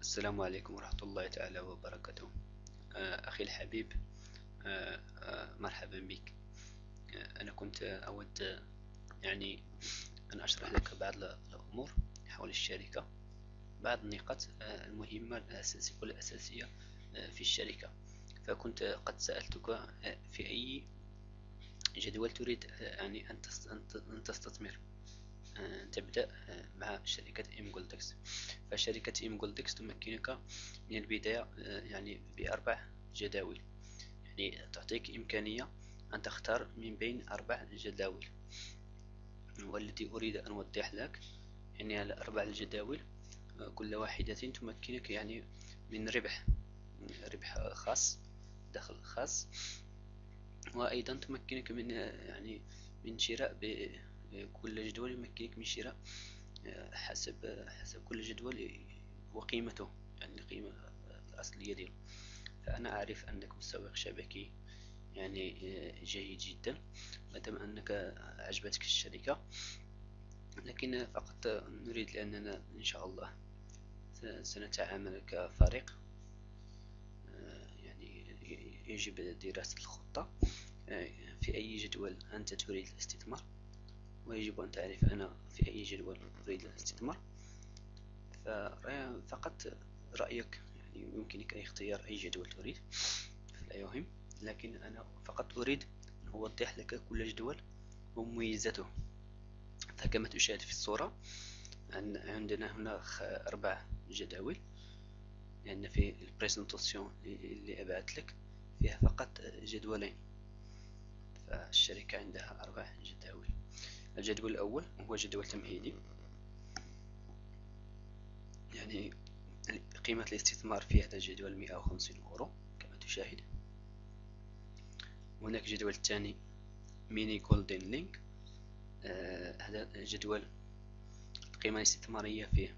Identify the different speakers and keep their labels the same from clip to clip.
Speaker 1: السلام عليكم ورحمة الله تعالى وبركاته. أخي الحبيب، مرحبا بك. أنا كنت أود يعني أن أشرح لك بعض الأمور حول الشركة، بعض النقاط المهمة الأساسية والأساسية في الشركة. فكنت قد سألتك في أي جدول تريد يعني أن تستثمر. تبدأ مع شركة إم جولدكس. فشركة إم جولدكس تمكنك من البداية يعني بأربع جداول، يعني تعطيك إمكانية أن تختار من بين أربع جداول. والذي أريد أن أوضح لك يعني الأربع الجداول كل واحدة تمكنك يعني من ربح خاص، دخل خاص، وأيضا تمكنك من يعني من شراء كل جدول يمكنك من شراء حسب كل جدول وقيمته، يعني القيمة الأصلية ديالو. فأنا أعرف أنك مسوق شبكي يعني جيد جدا، مادام أنك عجبتك الشركة، لكن فقط نريد لأننا إن شاء الله سنتعامل كفريق. يعني يجب دراسة الخطة في أي جدول أنت تريد الاستثمار، ويجب أن تعرف أنا في أي جدول أريد الاستثمار. فقط رأيك، يعني يمكنك اختيار أي جدول تريد، لا يهم، لكن أنا فقط أريد أن أوضح لك كل جدول ومميزاته. فكما تشاهد في الصورة عندنا هنا أربع جداول، لأن في البريزنتاسيون اللي أبعت لك فيها فقط جدولين، فالشركة عندها أربع جداول. الجدول الأول هو جدول تمهيدي، يعني قيمة الاستثمار في هذا الجدول 150 أورو كما تشاهد. هناك الجدول الثاني ميني جولدن لينك. هذا الجدول القيمة الاستثمارية فيه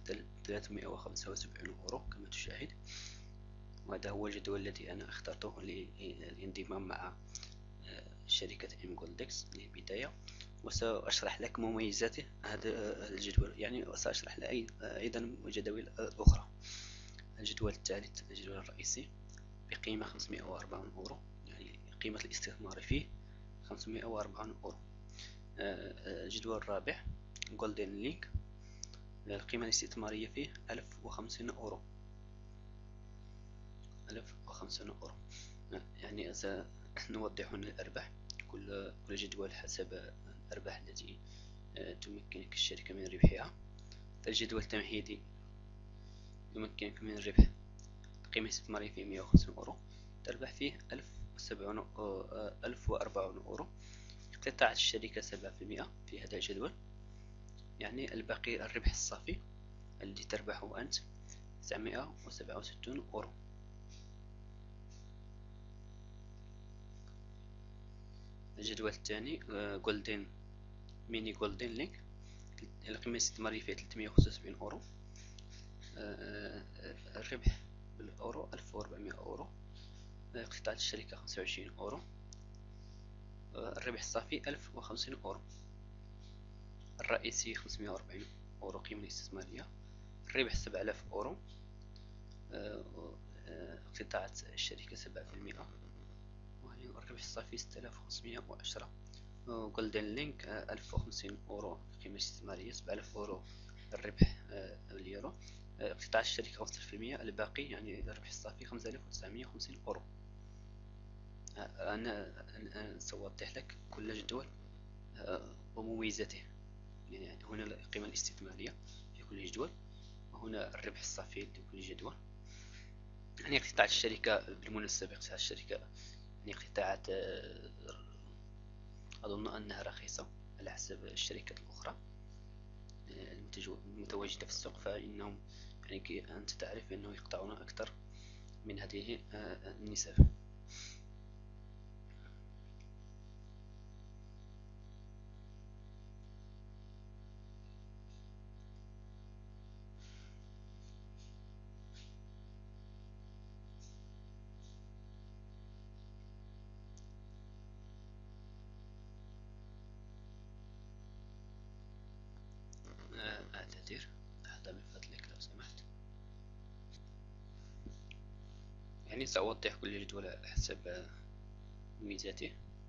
Speaker 1: 375 أورو كما تشاهد، وهذا هو الجدول الذي أنا اخترته للانضمام مع شركة إم جولدكس للبداية. وسأشرح لك مميزات هذا الجدول، يعني وسأشرح لك أيضا جداول أخرى. الجدول الثالث الجدول الرئيسي بقيمة 540 أورو، يعني قيمة الاستثمار فيه 540 أورو. الجدول الرابع جولدن لينك، القيمة الاستثمارية فيه 1050 أورو. 1050 أورو. يعني سنوضح هنا الأرباح، كل جدول حسب الأرباح التي تمكنك الشركة من ربحها. فالجدول التمهيدي يمكنك من الربح، القيمة الاستثمارية فيه 150 أورو، تربح فيه 1040 أورو. قطاع الشركة 7% في هذا الجدول، يعني الباقي الربح الصافي الذي تربحه أنت 967 أورو. الجدول الثاني جولدن ميني جولدن لينك، القيمة الاستثمارية فيه 375 أورو، الربح بالأورو 1400 أورو، قطاع الشركة 25 أورو، الربح الصافي 1050 أورو. الرئيسي 540 أورو قيمة استثمارية، الربح 7000 أورو، قطاع الشركة 7%، والربح الصافي 6510. جولدن لينك 1050 أورو قيمة استثمارية، 7000 أورو الربح اليورو، قطاع الشركة 15%، الباقي يعني الربح الصافي 5950 أورو. أنا سأوضح لك كل جدول ومميزاته. يعني هنا القيمة الاستثمارية في كل جدول، وهنا الربح الصافي لكل جدول. يعني قطاع الشركة بالمناسبة، قطاع الشركة يعني قطاعات أظن أنها رخيصة على حسب الشركات الأخرى المتواجدة في السوق، فإنهم يعني أنت تعرف أنه يقطعون أكثر من هذه النسب. أعتذر، لحظة من فضلك لو سمحت. يعني سأوضح كل جدول حسب ميزاته.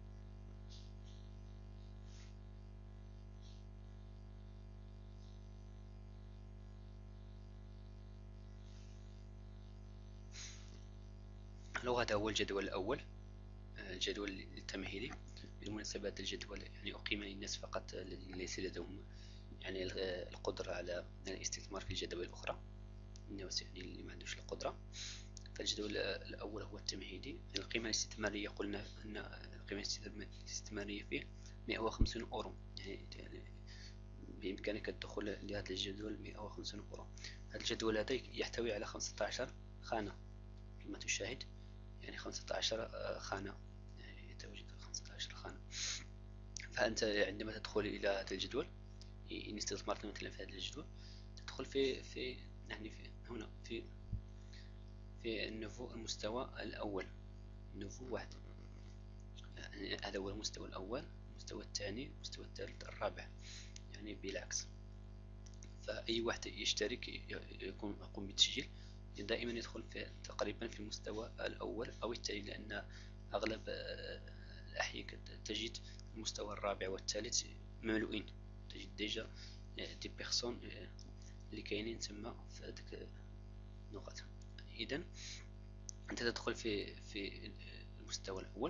Speaker 1: لو هذا هو الجدول الأول، الجدول التمهيدي. بالمناسبة هذا الجدول يعني أقيم للناس فقط الذين ليس لديهم يعني القدرة على الاستثمار في الجداول الأخرى، الناس يعني اللي ما عندوش القدرة. فالجدول الأول هو التمهيدي. القيمة الاستثمارية قلنا أن القيمة الاستثمارية فيه 150 أورو، يعني بإمكانك الدخول لهذا الجدول 150 أورو. هذا الجدول هذا يحتوي على 15 خانة كما تشاهد، يعني 15 خانة، يعني يتواجد 15 خانة. فأنت عندما تدخل إلى هذا الجدول، إن استثمرت مثلا في هذا الجدول، تدخل في يعني في هنا في النفو المستوى الأول، نفو واحد، يعني هذا هو المستوى الأول، المستوى الثاني، المستوى الثالث، الرابع، يعني بالعكس. فأي واحد يشترك يقوم بالتسجيل دائما يدخل في تقريبا في المستوى الأول أو الثاني، لأن أغلب الأحيان تجد المستوى الرابع والثالث مملوئين، تجد ديجا دي بيرسون اللي كاينين تما في هذيك النقط. إذا أنت تدخل في المستوى الأول.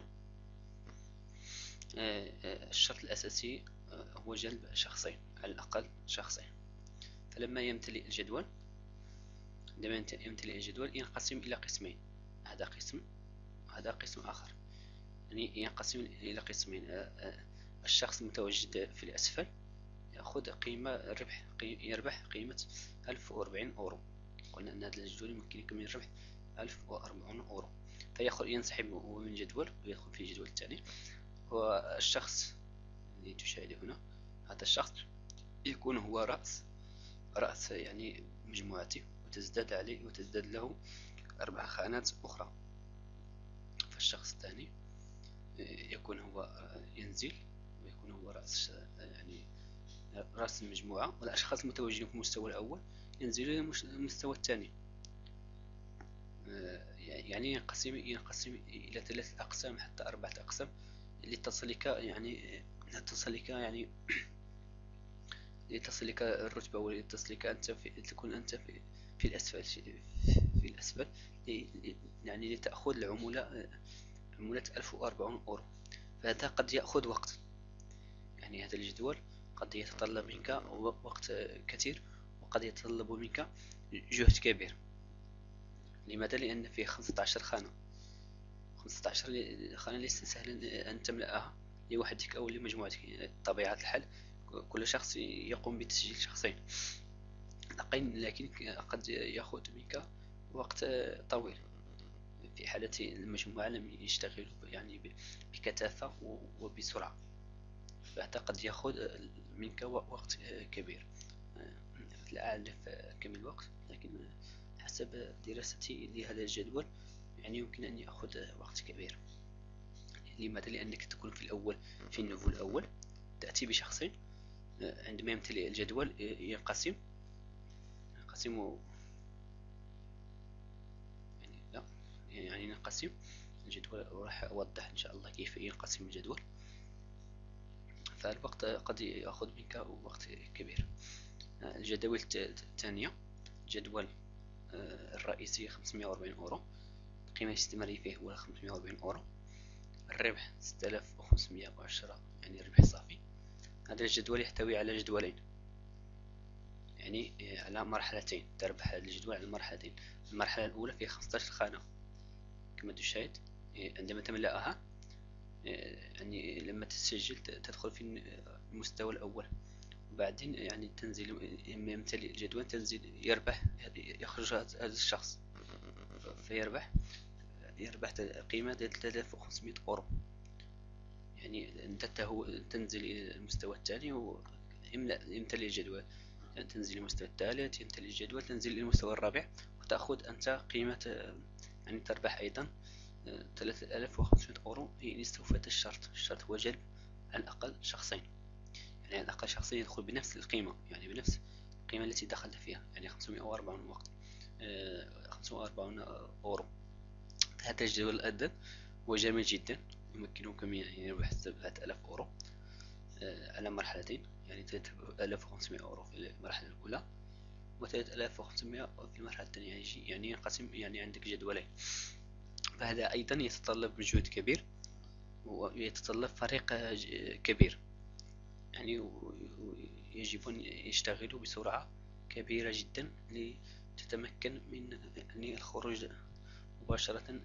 Speaker 1: الشرط الأساسي هو جلب شخصين، على الأقل شخصين. فلما يمتلئ الجدول، عندما يمتلئ الجدول ينقسم إلى قسمين، هذا قسم وهذا قسم آخر، يعني ينقسم إلى قسمين. الشخص المتواجد في الأسفل يأخذ قيمة الربح، يربح قيمة 1040 أورو. قلنا أن هذا الجدول يمكنك من الربح 1040 أورو، ينسحب من الجدول ويدخل في الجدول الثاني. والشخص اللي تشاهده هنا، هذا الشخص يكون هو رأس يعني مجموعته، وتزداد عليه وتزداد له 4 خانات أخرى. فالشخص الثاني يكون هو ينزل ويكون هو رأس، يعني رأس المجموعة. والأشخاص المتواجدين في المستوى الأول ينزلون إلى المستوى الثاني. يعني ينقسم إلى 3 أقسام حتى 4 أقسام لتصلك يعني لتصلك الرتبة، ولتصلك أنت تكون أنت في الأسفل، في الأسفل، يعني لتأخذ العمولة، عمولة 1040 أورو. فهذا قد يأخذ وقت، يعني هذا الجدول قد يتطلب منك وقت كثير، وقد يتطلب منك جهد كبير. لماذا؟ لأن فيه 15 خانة، 15 خانة ليس سهلا أن تملأها لوحدك أو لمجموعتك. طبيعة الحال كل شخص يقوم بتسجيل شخصين، لكن قد يأخذ منك وقت طويل في حالة المجموعة لم يشتغلوا يعني بكثافة وبسرعة، فهذا قد يأخذ منك وقت كبير. لا أعرف كم الوقت، لكن حسب دراستي لهذا الجدول يعني يمكن أن يأخذ وقت كبير. لماذا؟ لأنك تكون في الأول، في النفو الأول، تأتي بشخصين. عندما يمتلئ الجدول ينقسم يعني لا يعني نقسم الجدول، وراح أوضح إن شاء الله كيف ينقسم الجدول. فالوقت قد يأخذ منك وقت كبير. الجداول الثانية، جدول الرئيسي 540 أورو، القيمة الاستثمارية فيه هو 540 أورو، الربح 6510، يعني الربح الصافي. هذا الجدول يحتوي على جدولين، يعني على مرحلتين، تربح هذا الجدول على مرحلتين. المرحلة الأولى فيها 15 خانة كما تشاهد. عندما تملأها، يعني لما تسجل تدخل في المستوى الأول، وبعدين يعني تنزل، لما يمتلئ الجدول تنزل، يربح، يخرج هذا الشخص فيربح قيمة 3500 أورو. يعني أنت تنزل إلى المستوى الثاني ويمتلئ الجدول، تنزل المستوى الثالث، يمتلئ الجدول، تنزل إلى المستوى الرابع، وتأخذ أنت قيمة، يعني تربح أيضا 3500 أورو إن استوفيت الشرط. الشرط هو جلب على الأقل شخصين، يعني على الأقل شخصين يدخل بنفس القيمة، يعني بنفس القيمة التي دخل فيها، يعني 540 وقت 540 أورو. هذا الجدول أيضا هو جميل جدا، يمكنكم يعني ربح 7000 أورو على مرحلتين، يعني 3500 أورو في المرحلة الأولى و3500 في المرحلة الثانية. يعني ينقسم، يعني عندك جدولين. فهذا أيضا يتطلب مجهود كبير ويتطلب فريق كبير، يعني يجب أن يشتغلوا بسرعة كبيرة جدا لتتمكن من يعني الخروج مباشرة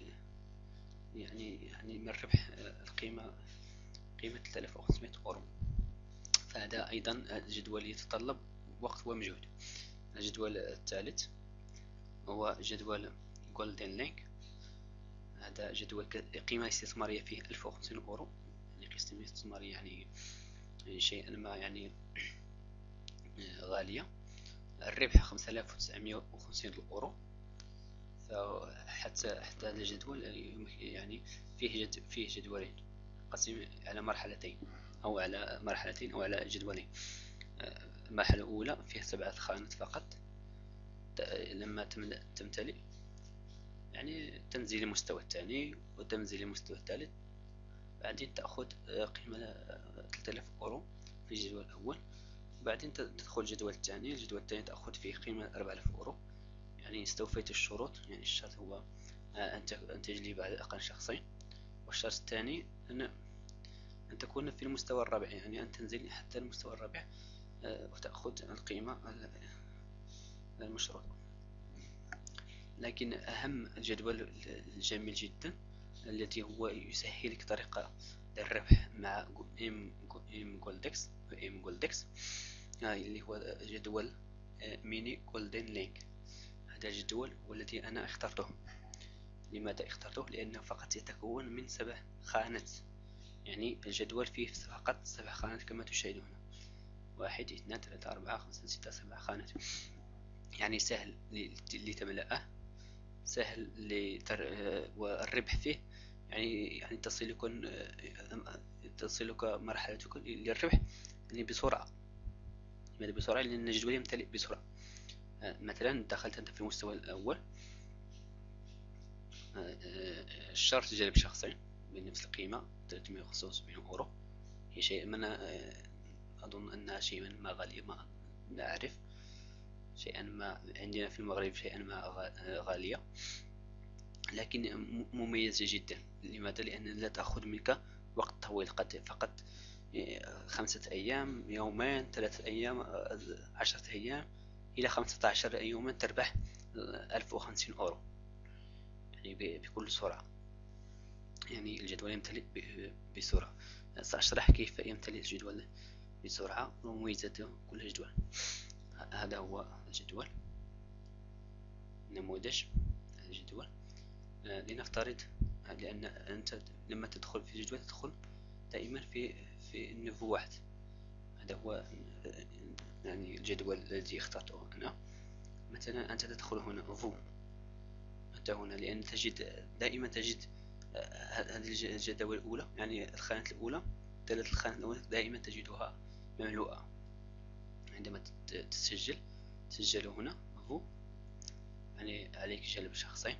Speaker 1: يعني من ربح قيمة 3500 أورو. فهذا أيضا الجدول يتطلب وقت ومجهود. الجدول الثالث هو جدول جولدن لينك. هذا جدول قيمة استثمارية فيه 1050 أورو، يعني قيمة استثمارية يعني شيئا ما يعني غالية. الربح 5950 أورو. فحتى هذا الجدول يعني فيه جدولين قسيم على مرحلتين أو على جدولين. المرحلة الأولى فيها 7 خانات فقط، لما تمتلئ يعني تنزل المستوى الثاني وتنزل المستوى الثالث، بعدين تأخذ قيمة 3000 أورو في الجدول الأول، بعدين تدخل الجدول الثاني تأخذ فيه قيمة 4000 أورو. يعني استوفيت الشروط. يعني الشرط هو أن تجلب على الأقل شخصين، والشرط الثاني أن تكون في المستوى الرابع، يعني أن تنزل حتى المستوى الرابع وتأخذ القيمة المشروطة. لكن أهم الجدول الجميل جدا الذي هو يسهلك طريقة الربح مع ام جولدكس اللي هو جدول ميني جولدن لينك. هذا الجدول هو الذي أنا اخترته. لماذا اخترته؟ لأنه فقط يتكون من 7 خانات. يعني الجدول فيه فقط 7 خانات كما تشاهدون، 1 2 3 4 5 6 7 خانات. يعني سهل لتملأه، سهل والربح فيه يعني تصلك مرحلتك للربح يعني بسرعة. لماذا بسرعة؟ لأن الجدول يمتلئ بسرعة. مثلا دخلت أنت في المستوى الأول، الشرط جلب شخصين بنفس القيمة 375 أورو. هي شيء من أظن أنها شيئا ما غالية، ما أعرف شيئا ما عندنا في المغرب شيئا ما غالية، لكن مميزة جدا. لماذا؟ لأن لا تأخذ منك وقت طويل، فقط 5 أيام، يومين، 3 أيام، 10 أيام إلى 15 يوما تربح 1050 أورو يعني بكل سرعة. يعني الجدول يمتلئ بسرعة. سأشرح كيف يمتلئ الجدول بسرعة ومميزاته كل جدول. هذا هو الجدول، نموذج الجدول. لنفترض، لأن أنت لما تدخل في الجدول تدخل دائما في النيفو 1. هذا هو يعني الجدول الذي اخترته أنا. مثلا أنت تدخل هنا أنت هنا، لأن دائما تجد هذه الجداول الأولى، يعني الخانة الأولى، 3 الخانة الأولى دائما تجدها مملوءة. عندما تسجل هنا يعني عليك جلب شخصين.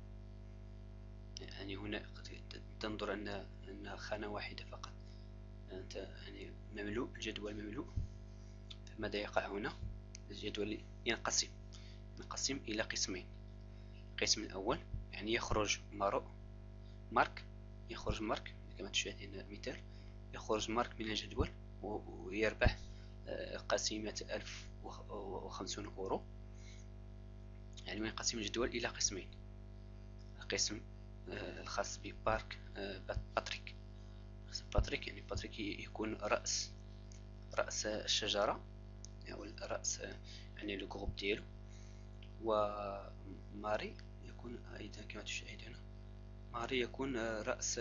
Speaker 1: يعني هنا تنظر أن خانة واحدة فقط أنت يعني مملوء، الجدول مملوء. فماذا يقع هنا؟ الجدول ينقسم إلى قسمين. القسم الأول يعني يخرج مارك كما تشاهد هنا مثال، يخرج مارك من الجدول ويربح قسيمة 1050 أورو. يعني ينقسم الجدول إلى قسمين. القسم الخاص ببارك باتريك يعني باتريك يكون رأس الشجرة، أو يعني رأس يعني الجروب ديالو. وماري يكون أيضا كما تشاهد هنا، ماري يكون رأس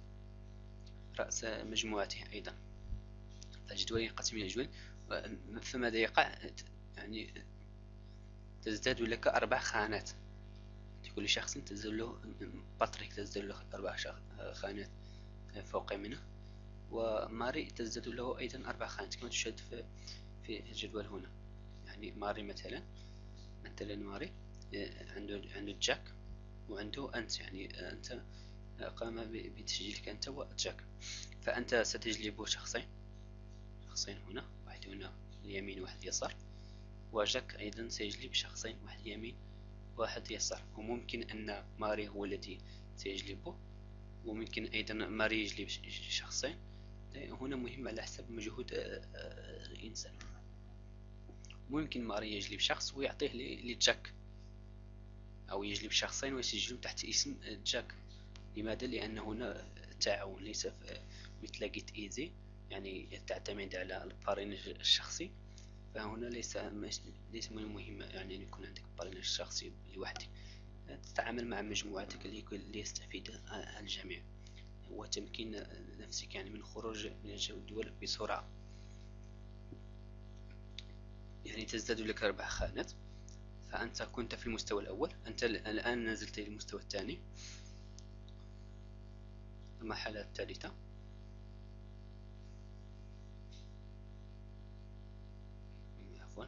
Speaker 1: مجموعته أيضا. فالجدول ينقسم إلى جدول. فماذا يقع؟ يعني تزداد لك 4 خانات. لكل شخص تزداد له، باتريك تزداد له 4 خانات فوق منه، وماري تزداد له أيضا 4 خانات كما تشاهد في الجدول هنا. يعني ماري مثلا ماري عنده جاك وعنده أنت، يعني أنت قام بتسجيلك أنت وجاك. فأنت ستجلب شخصين هنا، واحد هنا اليمين وواحد اليسار، وجاك أيضا سيجلب شخصين، واحد يمين واحد يسار. وممكن أن ماري هو الذي سيجلبه، وممكن أيضا ماري يجلب شخصين. هنا مهم على حسب مجهود الإنسان. ممكن ماري يجلب شخص ويعطيه لجاك، أو يجلب شخصين ويسجلهم تحت اسم جاك. لماذا؟ لأن هنا التعاون ليس مثل جيت ايزي، يعني تعتمد على البارينج الشخصي. فهنا ليس من المهم يعني أن يكون عندك بارينج شخصي لوحدك، تتعامل مع مجموعتك اللي يستفيد الجميع، وتمكين نفسك يعني من الخروج من الجدول بسرعة. يعني تزداد لك 4 خانات. فأنت كنت في المستوى الأول، أنت الآن نزلت إلى المستوى الثاني، المرحلة الثالثة. عفوا،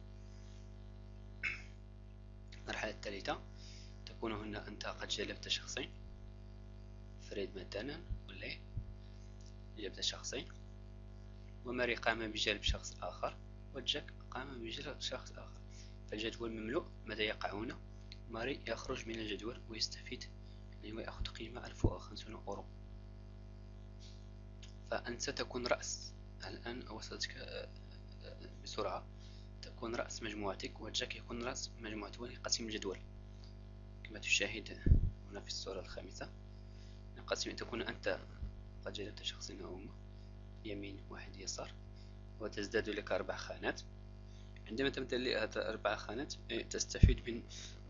Speaker 1: المرحلة الثالثة تكون هنا أنت قد جلبت شخصين، فريد مثلا ولا جلبت شخصين، وماري قام بجلب شخص آخر، وجاك قام بجلب شخص آخر. فالجدول مملوء. ماذا يقع هنا؟ ماري يخرج من الجدول ويستفيد، يعني ويأخذ قيمة 1050 أورو. فأنت تكون رأس الآن، وصلتك بسرعة، تكون رأس مجموعتك، وجاك يكون رأس مجموعته، وينقسم الجدول كما تشاهد هنا في الصورة الخامسة. ينقسم، تكون أنت قد جلبت شخصين هما، يمين واحد يسار، وتزداد لك 4 خانات. عندما تمتلئ هذه 4 خانات تستفيد من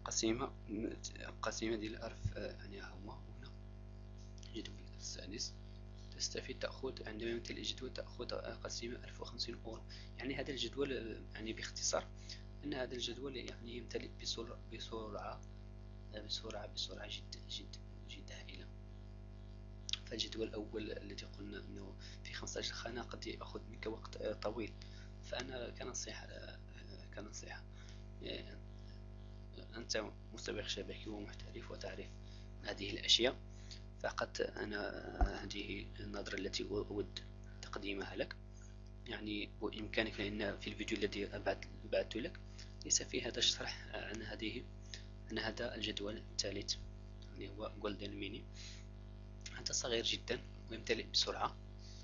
Speaker 1: قسيمة ديال الأرف، يعني هما هنا الجدول السادس. تستفيد، تأخذ عندما يمتلئ الجدول تأخذ قسيمة 1050 أورو. يعني هذا الجدول، يعني باختصار أن هذا الجدول يعني يمتلئ بسرعة جد هائلة. فالجدول الأول الذي قلنا أنه في 15 خانة قد يأخذ منك وقت طويل. فأنا كنصيحة أنت مسابق شبكي ومحترف وتعرف هذه الأشياء، فقط أنا هذه النظرة التي أود تقديمها لك. يعني بإمكانك، لأن في الفيديو الذي بعثت لك ليس في هذا الشرح عن هذا الجدول الثالث اللي هو جولدن ميني. هذا صغير جدا ويمتلئ بسرعة،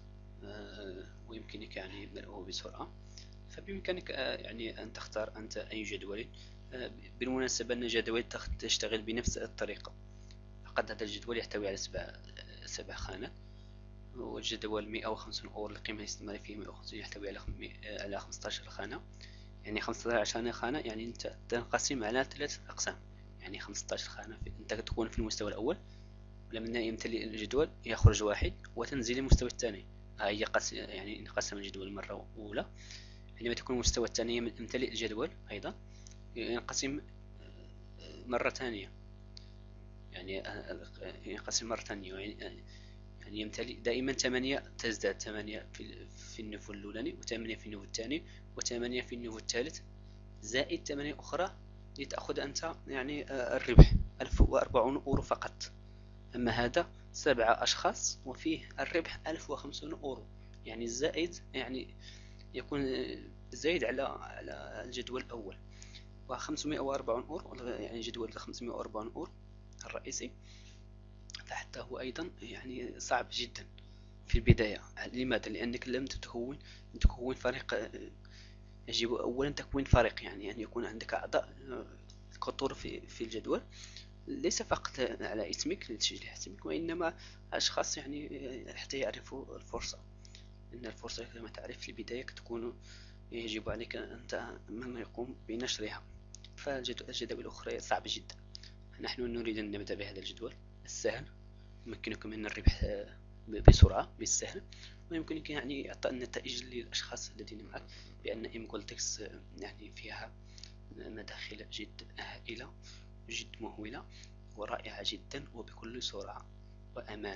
Speaker 1: ويمكنك يعني ملئه بسرعة. فبإمكانك يعني أن تختار أنت أي جدول. بالمناسبة أن الجدول تشتغل بنفس الطريقة، فقد هذا الجدول يحتوي على 7 خانات، والجدول 150 أورو القيمة الاستثمارية فيه 150 يحتوي على 15 خانة. يعني 15 خانة يعني أنت تنقسم على 3 أقسام، يعني 15 خانة أنت تكون في المستوى الأول، ولما يمتلئ الجدول يخرج واحد وتنزل المستوى الثاني. هي يعني انقسم الجدول مرة أولى. عندما تكون المستوى الثاني يمتلئ الجدول أيضا ينقسم مرة ثانية، يعني ينقسم مرة ثانية، يعني يمتلئ دائما 8، تزداد 8 في النفو الأولاني، و8 في النفو الثاني، و8 في النفو الثالث، زائد 8 أخرى لتأخذ أنت يعني الربح 1040 أورو فقط. أما هذا 7 أشخاص وفيه الربح 1050 أورو، يعني الزائد يعني يكون زايد على الجدول الأول. و540 أورو يعني جدول 540 أورو الرئيسي، فحتى هو أيضا يعني صعب جدا في البداية. لماذا؟ لأنك لم تكون فريق. يجب أولا تكوين فريق، يعني أن يكون عندك أعضاء كثر في الجدول، ليس فقط على اسمك لتسجيل اسمك، وإنما أشخاص يعني حتى يعرفوا الفرصة. إن الفرصة كما تعرف في البداية تكون يجب عليك أنت من يقوم بنشرها. فالجدول الأخرى صعبة جدا. نحن نريد أن نبدأ بهذا الجدول السهل، يمكنكم من الربح بسرعة بالسهل، ويمكنك يعني إعطاء النتائج للأشخاص الذين معك، بأن إمكولتكس يعني فيها مداخل جد هائلة، جد مهولة ورائعة جدا، وبكل سرعة وأمان،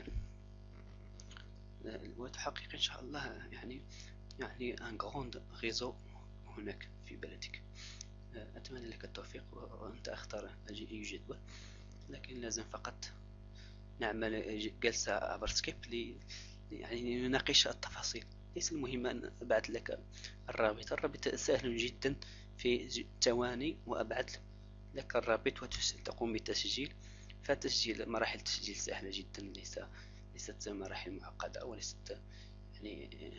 Speaker 1: وتحقق إن شاء الله يعني ان غروند ريزو هناك في بلدك. أتمنى لك التوفيق، وأنت اختار أي جدول. لكن لازم فقط نعمل جلسة عبر سكيب يعني نناقش التفاصيل. ليس المهم أن أبعث لك الرابط سهل جدا، في ثواني وأبعث لك الرابط وتقوم بالتسجيل. فتسجيل مراحل التسجيل سهلة جدا، ليست مراحل معقدة، وليست يعني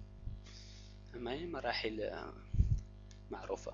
Speaker 1: مراحل معروفة.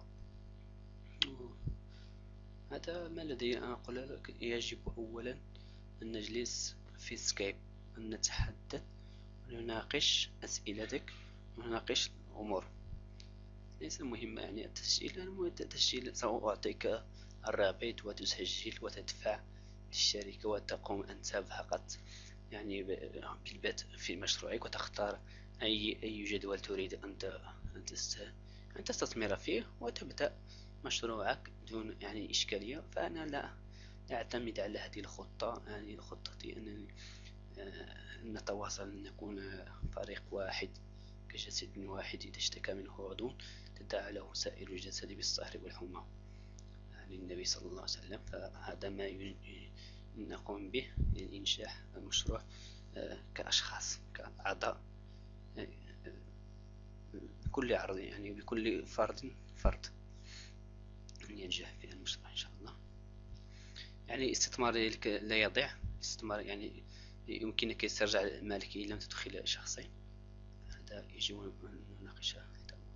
Speaker 1: هذا ما الذي أنا أقول لك. يجب أولا أن نجلس في سكايب، أن نتحدث ونناقش أسئلتك ونناقش الأمور. ليس مهم يعني التسجيل. التسجيل سأعطيك الرابط وتسجل وتدفع للشركة، وتقوم أنت فقط يعني بالبدء في مشروعك، وتختار أي جدول تريد أن تستثمر فيه، وتبدأ مشروعك دون يعني إشكالية. فأنا لا أعتمد على هذه الخطة، يعني خطتي أنني نتواصل، نكون فريق واحد كجسد واحد. إذا اشتكى منه عضو تداعى له سائر الجسد بالسهر والحمى للنبي صلى الله عليه وسلم. فهذا ما نقوم به لإنجاح المشروع كأشخاص كأعضاء، بكل عرض يعني بكل فرد أن ينجح في المشروع إن شاء الله. يعني استثمار لا يضيع. استثمار يعني يمكنك استرجاع مالك إن لم تدخل شخصين. هذا يجب أن نناقشه.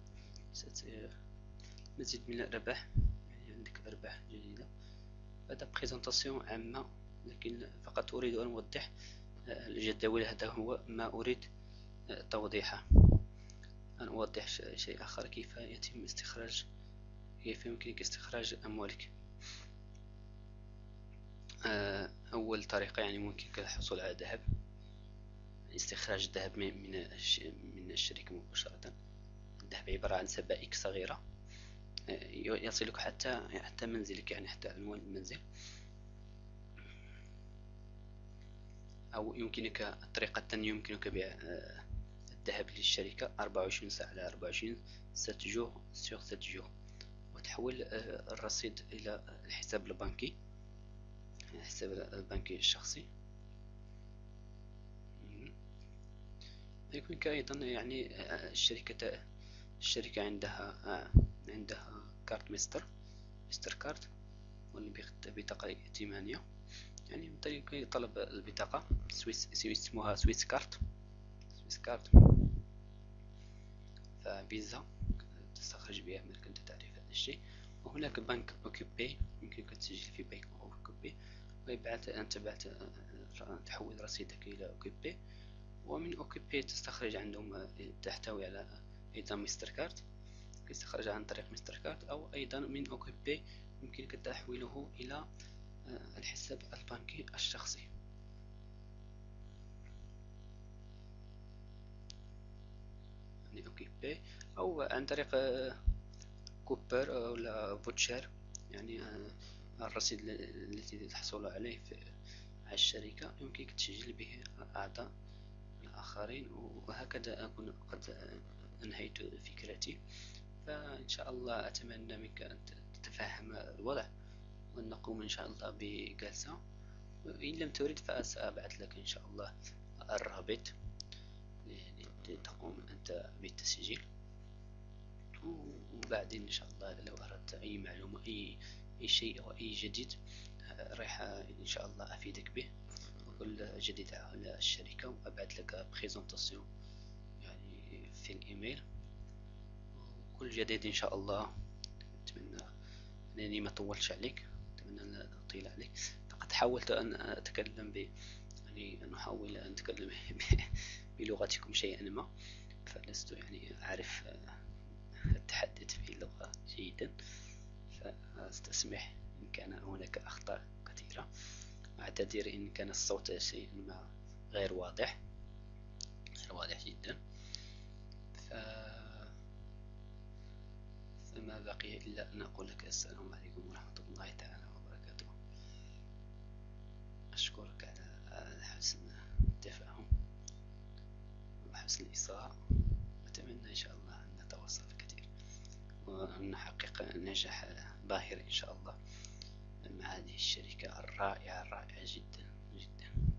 Speaker 1: مزيد من الأرباح، يعني عندك أرباح جديدة. هذا بريزنتاسيون عامة، لكن فقط أريد أن أوضح الجداول. هذا هو ما أريد توضيحه. أن أوضح شيء آخر، كيف يمكنك استخراج أموالك. أول طريقة يعني ممكنك الحصول على ذهب، استخراج الذهب من الشركة مباشرة. الذهب عبارة عن سبائك صغيرة يصلك حتى منزلك، يعني حتى عنوان المنزل. أو يمكنك الطريقة الثانية، يمكنك بيع الذهب للشركة 24 ساعة على 24، 7 جور سور 7 جور، وتحول الرصيد إلى الحساب البنكي الشخصي. يمكنك أيضا يعني الشركة عندها كارت مستر كارت، بطاقة ائتمانية. يعني من طريق طلب البطاقة اسمها سويس كارت. ففيزا تستخرج بها ما كنت تعرف هذا الشيء. وهناك بنك أوكيبي، يمكنك التسجيل في بنك أوكيبي، تحول رصيدك إلى أوكيبي. ومن أوكيبي تستخرج عندهم، تحتوي على أيضا مستر كارت، تستخرج عن طريق مستر كارت. أو أيضا من أوكيبي يمكنك تحويله إلى الحساب البنكي الشخصي. يعني أوكيبي، أو عن طريق كوبر ولا فوتشر، يعني الرصيد الذي تحصل عليه على الشركة يمكنك تسجيل به أعضاء الآخرين. وهكذا أكون قد أنهيت فكرتي. فإن شاء الله أتمنى منك أن تتفهم الوضع، وأن نقوم إن شاء الله بجلسة. وإن لم تريد فسأبعث لك إن شاء الله الرابط لتقوم أنت بالتسجيل. وبعدين إن شاء الله لو أردت أي معلومة، أي شيء أو أي جديد، راح إن شاء الله أفيدك به، وكل جديد على الشركة. وأبعث لك بريزنتاسيون يعني في الإيميل، وكل جديد إن شاء الله. أتمنى أنني ما طولتش عليك، أتمنى أن لا أطيل عليك. فقد حاولت أن أتكلم يعني أن أحاول أن أتكلم بلغتكم شيئا ما، فلست يعني أعرف التحدث في اللغة جيدا، فاستسمح إن كان هناك أخطاء كثيرة. أعتذر إن كان الصوت شيء ما غير واضح جدا. فما بقي إلا أن أقول لك السلام عليكم ورحمة الله تعالى وبركاته. أشكرك على حسن التفاهم وحسن الإصغاء. أتمنى إن شاء الله أن نتواصل كثير، وأن نحقق نجاح باهر إن شاء الله مع هذه الشركة الرائعة جدا جدا.